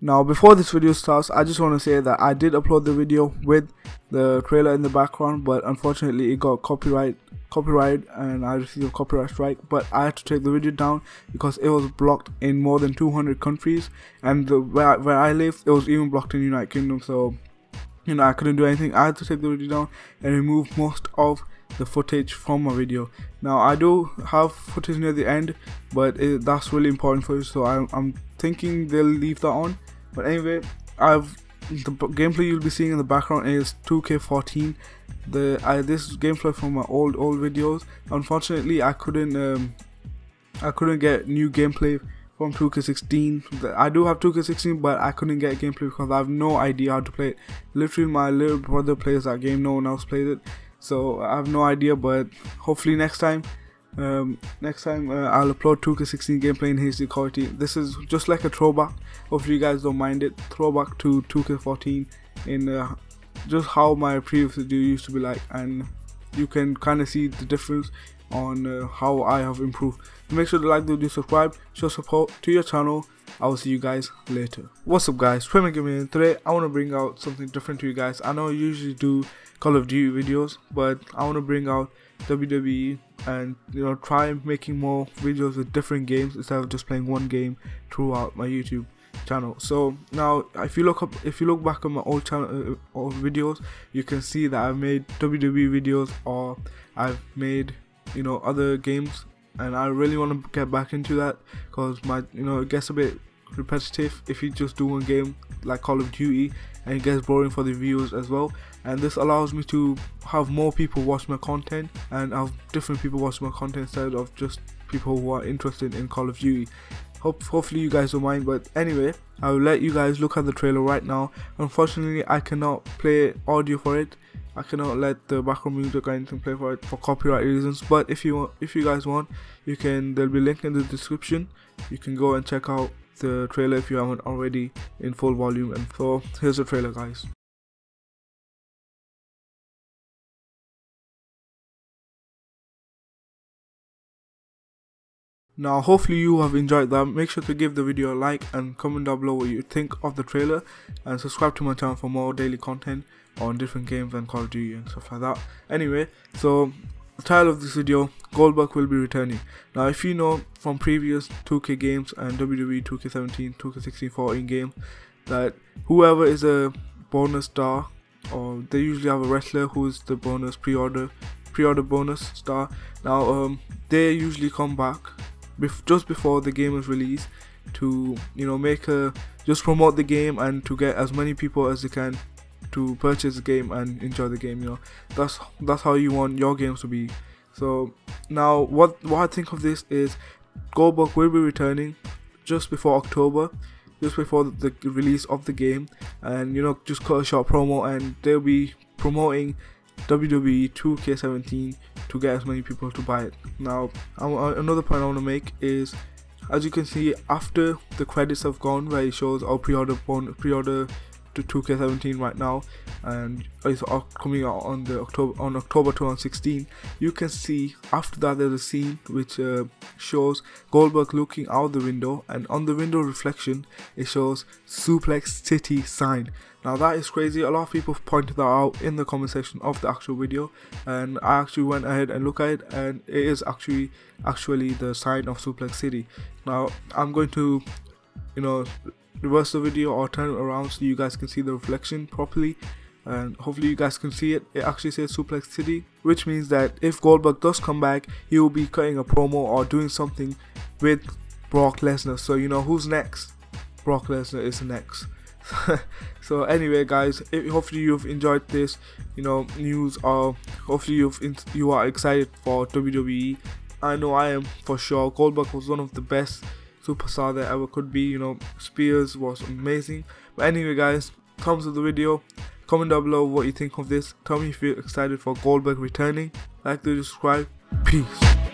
Now before this video starts, I just want to say that I did upload the video with the trailer in the background, but unfortunately it got copyright and I received a copyright strike. But I had to take the video down because it was blocked in more than 200 countries, and where I live, it was even blocked in the United Kingdom. So I couldn't do anything. I had to take the video down and remove most of the footage from my video. Now I do have footage near the end, but that's really important for you, so I'm thinking they'll leave that on. But anyway, the gameplay you'll be seeing in the background is 2K14. This gameplay from my old videos. Unfortunately, I couldn't get new gameplay from 2K16. I do have 2K16, but I couldn't get gameplay because I have no idea how to play it. Literally, my little brother plays that game. No one else plays it, so I have no idea. But hopefully next time I'll upload 2K16 gameplay in HD quality. This is just like a throwback. Hopefully you guys don't mind it. Throwback to 2K14 in just how my previous video used to be like, and you can kind of see the difference on how I have improved. So make sure to like the video, subscribe, show support to your channel. I will see you guys later. What's up guys, Swimmer Gaming. Today I want to bring out something different to you guys. I know I usually do Call of Duty videos, but I want to bring out WWE and try making more videos with different games instead of just playing one game throughout my YouTube channel. So now if you look back on my old channel old videos, you can see that I've made WWE videos, or I've made other games, and I really want to get back into that because it gets a bit repetitive if you just do one game like Call of Duty, and it gets boring for the viewers as well. And this allows me to have more people watch my content and have different people watch my content instead of just people who are interested in Call of Duty. Hopefully you guys don't mind. But anyway, I will let you guys look at the trailer right now. Unfortunately, I cannot play audio for it. I cannot let the background music or anything play for it for copyright reasons. But if you guys want, you can. There'll be a link in the description. You can go and check out the trailer if you haven't already in full volume. And so here's the trailer, guys. Now hopefully you have enjoyed that. Make sure to give the video a like and comment down below what you think of the trailer, and subscribe to my channel for more daily content on different games and Call of Duty and stuff like that. Anyway, so the title of this video, Goldberg will be returning. Now if you know from previous 2K games and WWE 2K17, 2K16, 14 games, that whoever is a bonus star, or they usually have a wrestler who is the bonus pre-order bonus star. Now they usually come back just before the game is released to just promote the game and to get as many people as they can to purchase the game and enjoy the game. That's how you want your games to be. So now what I think of this is Goldberg will be returning just before October, just before the release of the game, and just cut a short promo, and they'll be promoting WWE 2K17 to get as many people to buy it. Now another point I want to make is, as you can see after the credits have gone, where it shows our pre-order to 2K17 right now, and it's coming out on October 2016. You can see after that there's a scene which shows Goldberg looking out the window, and on the window reflection it shows Suplex City sign. Now that is crazy. A lot of people pointed that out in the comment section of the actual video, and I actually went ahead and looked at it, and it is actually the sign of Suplex City. Now I'm going to reverse the video or turn it around so you guys can see the reflection properly, and hopefully you guys can see it. It actually says Suplex City, which means that if Goldberg does come back, he will be cutting a promo or doing something with Brock Lesnar. So who's next? Brock Lesnar is next. So anyway guys, hopefully you've enjoyed this news, or hopefully you are excited for WWE. I know I am for sure. Goldberg was one of the best superstar there ever could be. Spears was amazing. But anyway guys, thumbs up the video, comment down below what you think of this, tell me if you're excited for Goldberg returning, like the video, subscribe, peace.